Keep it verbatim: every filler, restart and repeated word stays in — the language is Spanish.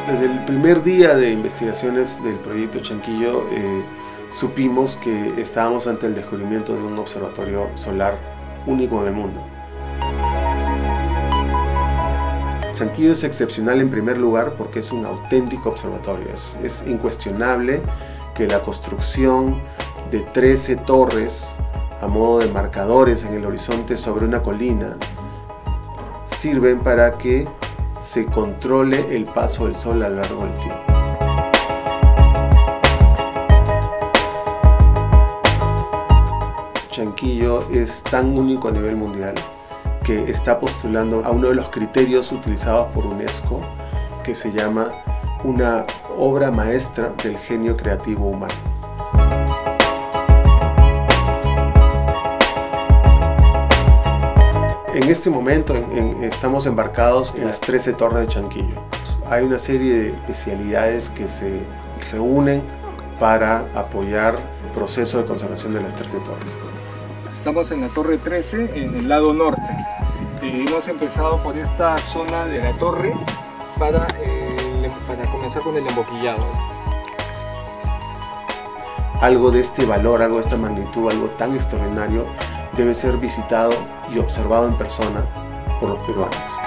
Desde el primer día de investigaciones del proyecto Chanquillo eh, supimos que estábamos ante el descubrimiento de un observatorio solar único en el mundo. Chanquillo es excepcional en primer lugar porque es un auténtico observatorio. Es, es incuestionable que la construcción de trece torres a modo de marcadores en el horizonte sobre una colina sirven para que se controle el paso del sol a lo largo del tiempo. Chanquillo es tan único a nivel mundial que está postulando a uno de los criterios utilizados por UNESCO, que se llama una obra maestra del genio creativo humano. En este momento en, en, estamos embarcados en las trece torres de Chanquillo. Hay una serie de especialidades que se reúnen para apoyar el proceso de conservación de las trece torres. Estamos en la torre trece, en el lado norte. Eh, hemos empezado por esta zona de la torre para, eh, para comenzar con el emboquillado. Algo de este valor, algo de esta magnitud, algo tan extraordinario debe ser visitado y observado en persona por los peruanos.